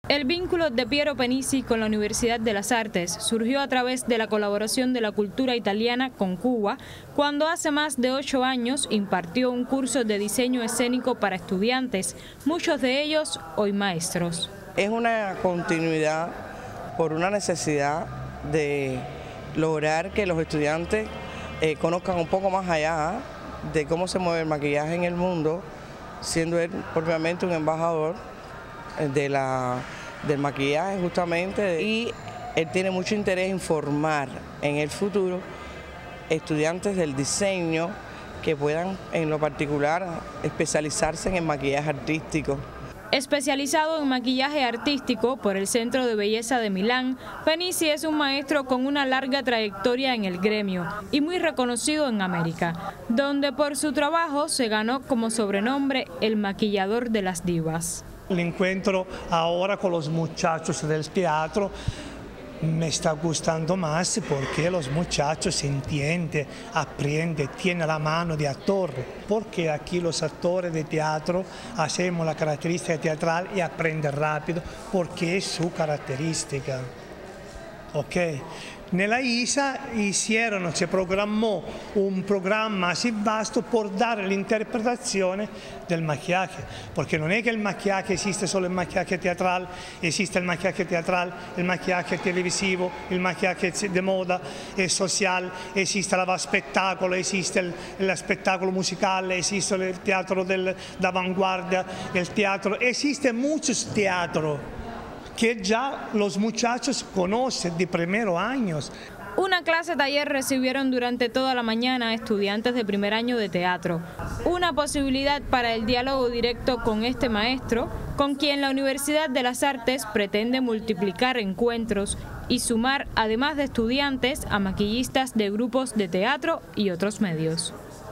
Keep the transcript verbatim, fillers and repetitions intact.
El vínculo de Piero Penici con la Universidad de las Artes surgió a través de la colaboración de la cultura italiana con Cuba, cuando hace más de ocho años impartió un curso de diseño escénico para estudiantes, muchos de ellos hoy maestros. Es una continuidad por una necesidad de lograr que los estudiantes eh, conozcan un poco más allá de cómo se mueve el maquillaje en el mundo, siendo él propiamente un embajador de la, del maquillaje justamente, y él tiene mucho interés en formar en el futuro estudiantes del diseño que puedan en lo particular especializarse en el maquillaje artístico. Especializado en maquillaje artístico por el Centro de Belleza de Milán, Penici es un maestro con una larga trayectoria en el gremio y muy reconocido en América, donde por su trabajo se ganó como sobrenombre el maquillador de las divas. El encuentro ahora con los muchachos del teatro me está gustando más porque los muchachos entienden, aprenden, tienen la mano de actor, porque aquí los actores de teatro hacemos la característica teatral y aprenden rápido porque es su característica. Okay. Nella I S A hicieron, se programmò un programma así vasto por dar l'interpretazione del maquillaje, porque non è che il maquillaje esiste solo il maquillaje teatral, esiste il maquillaje teatral, il maquillaje televisivo, il maquillaje de moda e social, esiste la spettacolo, esiste il, il spettacolo musicale, esiste il teatro d'avanguardia, il teatro, esiste muchos teatro que ya los muchachos conocen de primeros años. Una clase taller recibieron durante toda la mañana estudiantes de primer año de teatro. Una posibilidad para el diálogo directo con este maestro, con quien la Universidad de las Artes pretende multiplicar encuentros y sumar, además de estudiantes, a maquillistas de grupos de teatro y otros medios.